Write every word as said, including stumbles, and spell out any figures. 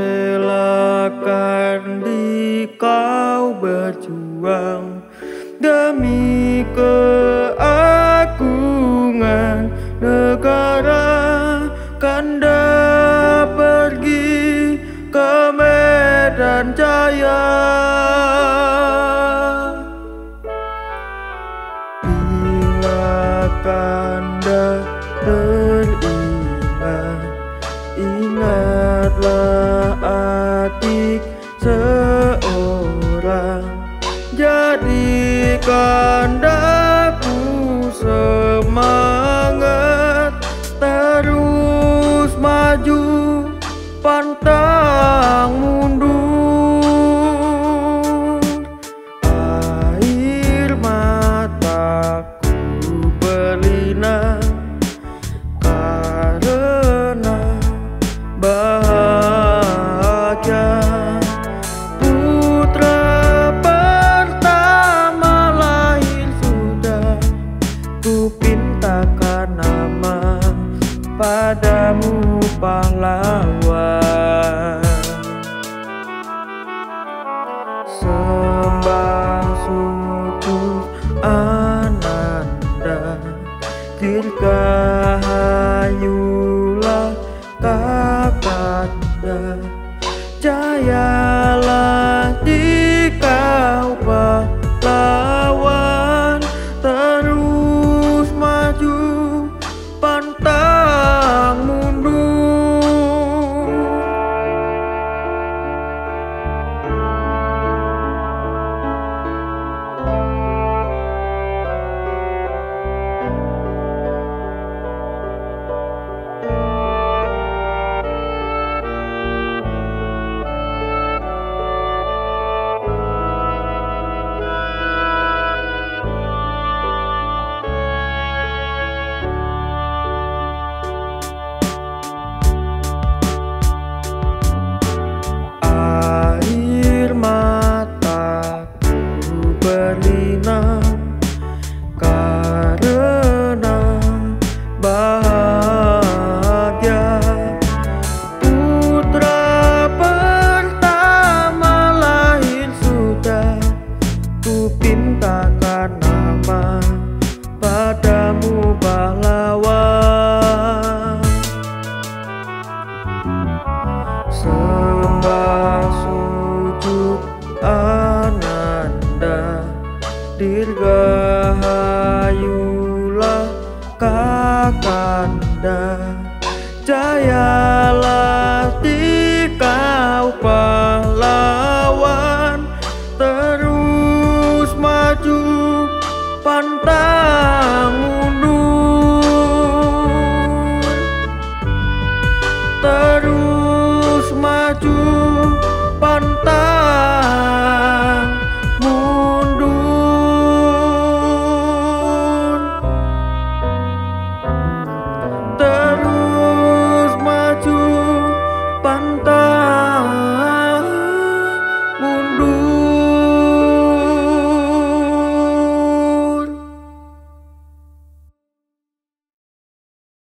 relakan di kau berjuang demi keagungan negara. Kanda pergi ke Medan Jaya, bila Kanda beriman, ingatlah adik seorang, jadikan daku semangat, terus maju pantang mundur. Air mataku berlinang karena bahagia. Putra pertama lahir sudah, ku pintakan nama padamu pahlawan. Sembah suku Ananda, dirgahayulah Kakanda, jayalah dikau pahlawan, terus maju pantang mundur. Mataku berlinang karena bahagia. Putra pertama lahir sudah, ku pintakan nama padamu pahlawan.